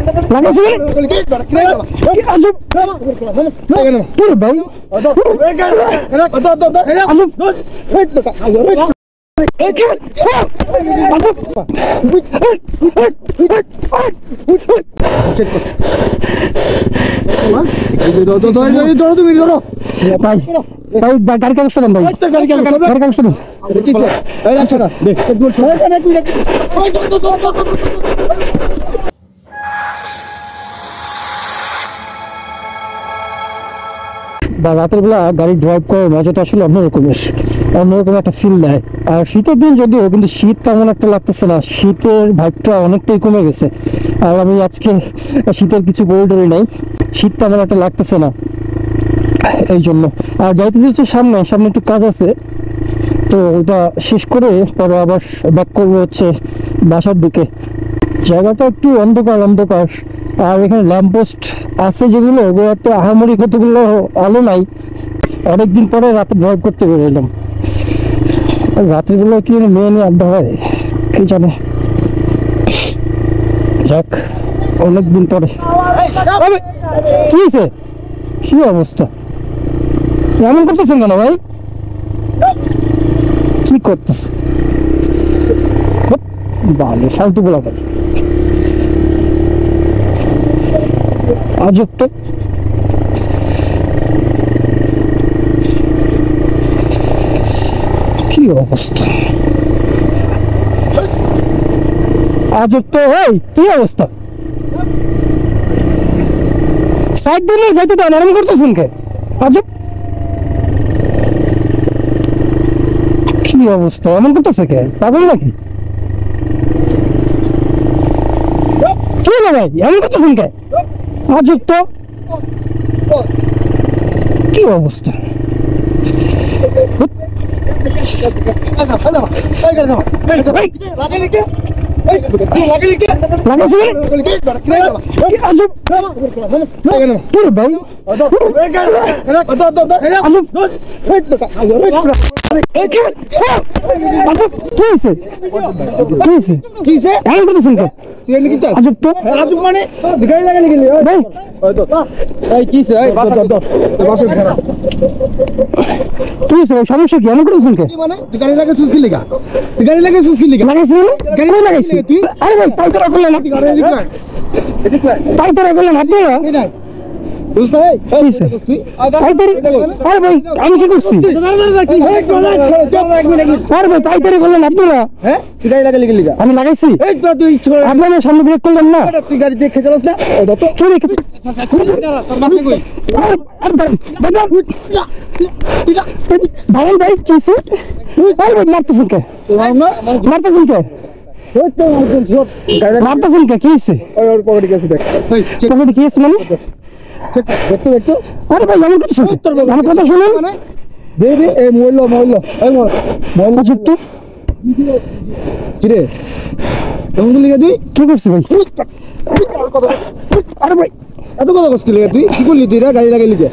লাগাইছি আজব তোর ভাই গাড়ি কাগজ দেন ভাই, গাড়ি কাগজ দেন। বা রাতের বেলা গাড়ি ড্রাইভ করার মজাটা আসলে অন্যরকম একটা ফিল দেয়। আর শীতের দিন যদিও, কিন্তু শীত তেমন একটা লাগতেছে না, শীতের ভাইবটা অনেকটাই কমে গেছে। আর আমি আজকে শীতের কিছু বোর্ডারই নাই, শীত তেমন একটা লাগতেছে না এই জন্য। আর যাইতেছি হচ্ছে সামনে একটু কাজ আছে, তো ওটা শেষ করে পরে আবার ব্যাক করবো হচ্ছে বাসার দিকে। জায়গাটা একটু অন্ধকার, আর এখানে ল্যাম্পপোস্ট আছে যেগুলো, ওগুলো তো আহামরি কতগুলো আলো নাই। অনেকদিন পরে রাতে ড্রাইভ করতে বেরোলাম। রাত্রিগুলো কি মেয়ে নিয়ে আড্ডা হয় কি জানে। যাক, অনেকদিন পরে। কি হয়েছে? কি অবস্থা? এমন করতেছেন কেন ভাই? কি করতেছে? ভালো ফালতু বলা ভাই, আজব তো। কি অবস্থা? আজব তো। এই কি অবস্থা? সাইড দিলে যাইতে দেন, এরকম করতেছেন কে? আজব, কি অবস্থা? এমন করতেছে কে? পাগল নাকি? কি না ভাই, এমন করতেছেন কে? আজব তো, কি অবস্থা? সমস্যা কি? এমন করেছেন কে? গাড়ি লাগাইছিস কি লিগা? গাড়ি লাগাইছিস কি লিগা? লাগাইছিস মানে? গাড়ি লাগাইছিস তুই? আরে ভাই পাইতারা করলেন না, পাইতারা করলেন আপনি না? বুঝছ ভাই? তুই পাইতারি? আরে ভাই আমি কি করছি? আরে ভাই পাইতারি করলেন আপনারা? হ্যাঁ, তুই গাড়ি লাগাইলি কি লিগা? আমি লাগাইছি। এই তো তুই আপনার সামনে ব্রেক করলেন না? তুই গাড়ি দেখে চালাস না? ও দত কি দেখছিস? তোর বাসে কই? আরে ভাই ভাই কিছে? আরে ভাই মারতেছেন কে? মারতেছেন কে? মারতেছেন কে? কি হইছে? ওর পকেটে গেছে, দেখ। এই পকেটে কি আছে মানে? দেখতো। আরে ভাই আমি কিছু আমার কথা শুনুন। দে এই মোবাইল এই মোবাইল আচ্ছা তো কি রে? তুমি লিখে দিই কি করছিস ভাই? আরে ভাই এত কথা কষ্ট লিখে তুই কি করলি? তুই গাড়ি লাগাইলি কে?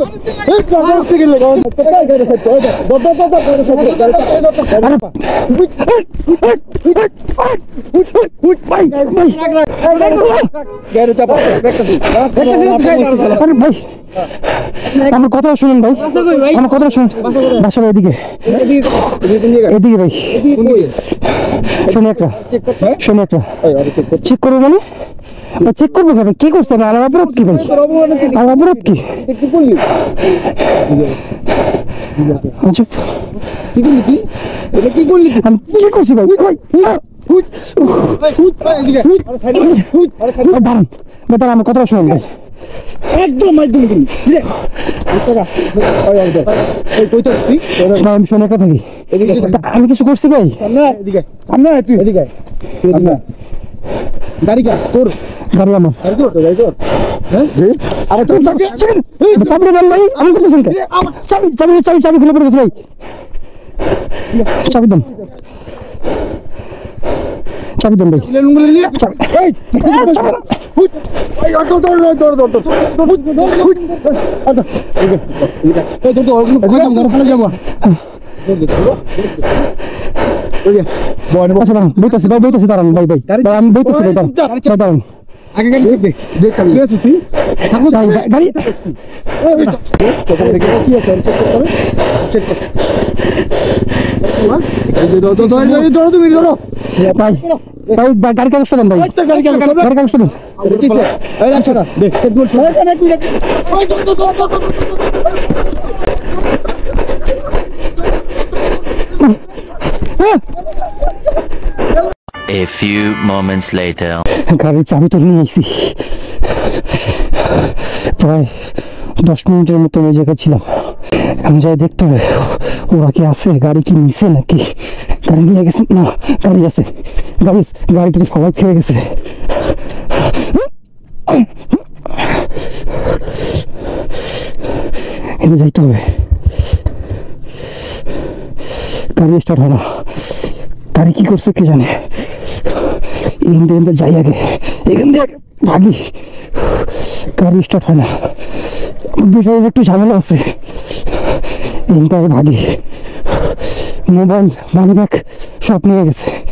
আমার কথা শুনুন ভাই, আমার কথা শুনুন। বাসা ভাই এদিকে ভাই, শোনো একটা চেক করবো মানে? চেক করবো ভাই, কি করছে? আমার অপরাধ কি ভাই? আমার অপরাধ কি? কি করলি তুই? কি করলি তুই? আমি কি করছি ভাই? দাঁড়ান আমার কথা শুনুন ভাই, একদম আমি শোনো কথা কি? আমি কিছু করছি ভাই? গাড়ি তোর? গাড়ি আমার। আরে তুই চাবি দেন ভাই, আমি করতেছেন কে? চাবি খুলে পড়ে গেছে ভাই, চাবি দেন ভাই। বইতেছি দাঁড়ান ভাই, আমি বইতেছি ভাই, দাঁড়ান। আগে গাড়ি চেক দে দে চাবি তুই আছিস তুই থাকুস গাড়ি কি আছে চেক করতে হবে চেক কর ধরো তুমি ধরো ভাই ভাই গাড়ি কাগজটা দেন ভাই গাড়ি কাগজটা দেন এই লাগছে না দেখ চেক করছ A few moments later. গাড়ির চাবি তুলে নিয়ে আইসি প্রায় 10 মিনিটের মতো ওই জায়গায় ছিলাম আমি যাই দেখতে হবে ওরা কি আছে গাড়ি কি নিছে নাকি গাড়ি নিয়ে গেছে না গাড়ি আছে গাড়িটা সবাই খেয়ে গেছে এনে যাইতে হবে গাড়ি স্টার্ট হয় না গাড়ি কি করছে কে জানে এখান থেকে যাই আগে এখান থেকে ভাগি গাড়ি স্টার্ট হয় না বিষয়ে একটু ঝামেলা আছে এখান থেকে ভাগি মোবাইল মানি ব্যাগ সব নিয়ে গেছে